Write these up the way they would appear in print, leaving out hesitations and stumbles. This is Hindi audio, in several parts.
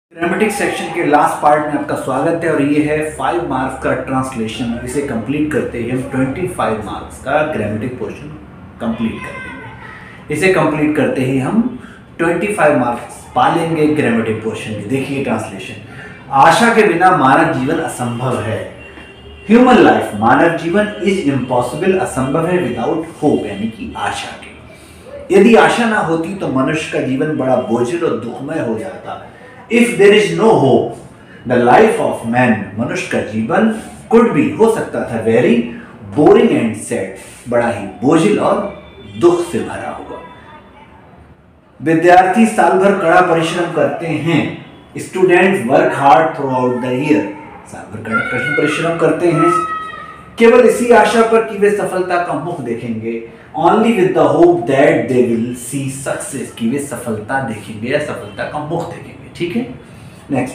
ग्रामेटिक सेक्शन के लास्ट पार्ट में आपका स्वागत है और ये है 5 मार्क्स का ट्रांसलेशन। इसे कंप्लीट करते ही हम 25 मार्क्स का ग्रामेटिक पोर्शन कंप्लीट कर देंगे। इसे कंप्लीट करते ही हम 25 मार्क्स पा लेंगे ग्रामेटिक पोर्शन के। देखिए ट्रांसलेशन। आशा के बिना मानव जीवन असंभव है। ह्यूमन लाइफ, मानव जीवन इज इम्पॉसिबल, असंभव है विदाउट होप, यानी कि आशा के। यदि आशा ना होती तो मनुष्य का जीवन बड़ा बोझिल और दुखमय हो जाता। If there is no hope, the life of man, मनुष्य का जीवन could be, हो सकता था, very boring and sad, बड़ा ही बोझिल और दुख से भरा हुआ। विद्यार्थी साल भर कड़ा परिश्रम करते हैं। Students work hard throughout the year, साल भर कड़ा परिश्रम करते हैं केवल इसी आशा पर कि वे सफलता का मुख देखेंगे। Only with the hope that they will see success, कि वे सफलता देखेंगे या सफलता का मुख देखेंगे। ठीक है, नेक्स्ट।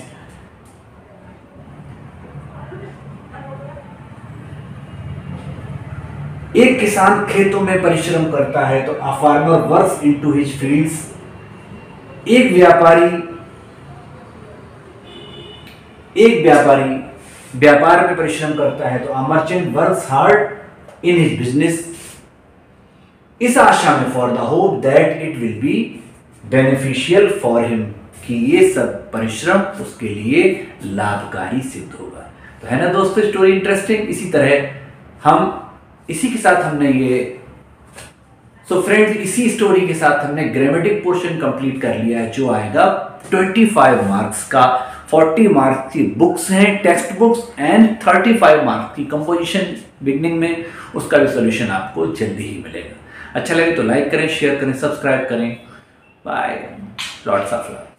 एक किसान खेतों में परिश्रम करता है तो a farmer works into his fields। एक व्यापारी व्यापार में परिश्रम करता है तो a merchant works hard in his business। इस आशा में for the hope that it will be beneficial for him, कि ये सब परिश्रम उसके लिए लाभकारी सिद्ध होगा। तो है ना दोस्तों स्टोरी इंटरेस्टिंग। इसी तरह इसी के साथ हमने फ्रेंड्स इसी स्टोरी के साथ हमने ग्रामेटिक पोर्शन कंप्लीट कर लिया है, जो आएगा 25 मार्क्स का। 40 मार्क्स की बुक्स हैं, टेक्स्ट बुक्स, एंड 35 मार्क्स की कंपोजिशन बिगनिंग में, उसका भी सोल्यूशन आपको जल्दी ही मिलेगा। अच्छा लगे तो लाइक करें, शेयर करें, सब्सक्राइब करें। Bye, lots of love.